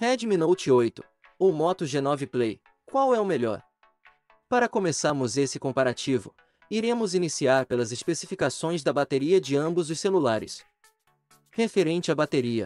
Redmi Note 8 ou Moto G9 Play, qual é o melhor? Para começarmos esse comparativo, iremos iniciar pelas especificações da bateria de ambos os celulares. Referente à bateria,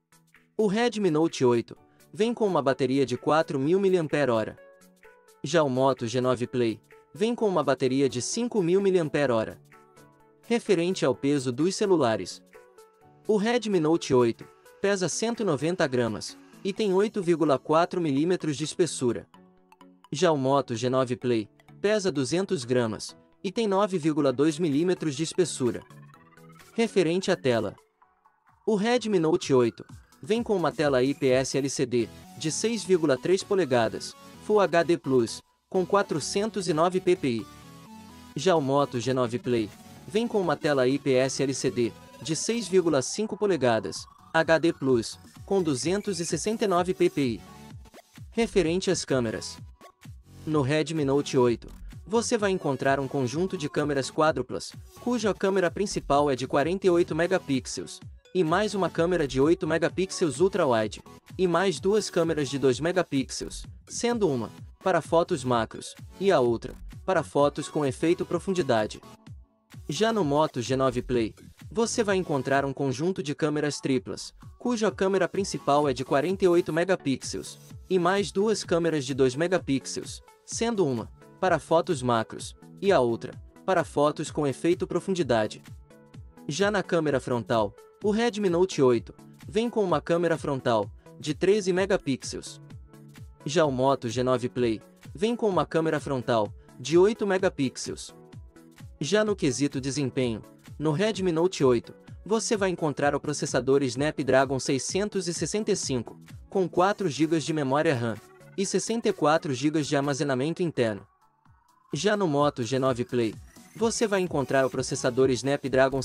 o Redmi Note 8 vem com uma bateria de 4.000 mAh. Já o Moto G9 Play vem com uma bateria de 5.000 mAh. Referente ao peso dos celulares, o Redmi Note 8 pesa 190 gramas e tem 8,4 mm de espessura. Já o Moto G9 Play pesa 200 gramas e tem 9,2 mm de espessura. Referente à tela, o Redmi Note 8 vem com uma tela IPS LCD de 6,3 polegadas, Full HD+, com 409 ppi. Já o Moto G9 Play vem com uma tela IPS LCD de 6,5 polegadas, HD+, com 269 ppi. Referente às câmeras, no Redmi Note 8, você vai encontrar um conjunto de câmeras quádruplas, cuja câmera principal é de 48 megapixels, e mais uma câmera de 8 megapixels ultra-wide, e mais duas câmeras de 2 megapixels, sendo uma para fotos macros, e a outra para fotos com efeito profundidade. Já no Moto G9 Play, você vai encontrar um conjunto de câmeras triplas, cuja câmera principal é de 48 megapixels, e mais duas câmeras de 2 megapixels, sendo uma para fotos macros, e a outra para fotos com efeito profundidade. Já na câmera frontal, o Redmi Note 8 vem com uma câmera frontal de 13 megapixels. Já o Moto G9 Play vem com uma câmera frontal de 8 megapixels. Já no quesito desempenho, no Redmi Note 8, você vai encontrar o processador Snapdragon 665, com 4 GB de memória RAM e 64 GB de armazenamento interno. Já no Moto G9 Play, você vai encontrar o processador Snapdragon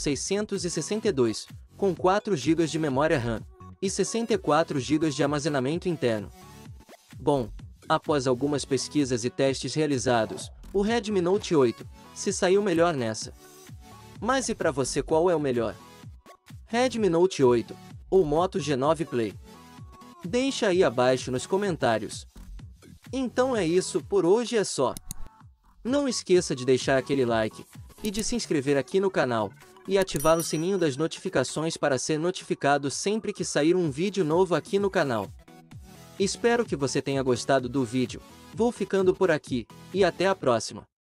662, com 4 GB de memória RAM e 64 GB de armazenamento interno. Bom, após algumas pesquisas e testes realizados, o Redmi Note 8 se saiu melhor nessa. Mas e para você, qual é o melhor? Redmi Note 8 ou Moto G9 Play? Deixa aí abaixo nos comentários. Então é isso, por hoje é só. Não esqueça de deixar aquele like e de se inscrever aqui no canal e ativar o sininho das notificações para ser notificado sempre que sair um vídeo novo aqui no canal. Espero que você tenha gostado do vídeo. Vou ficando por aqui e até a próxima.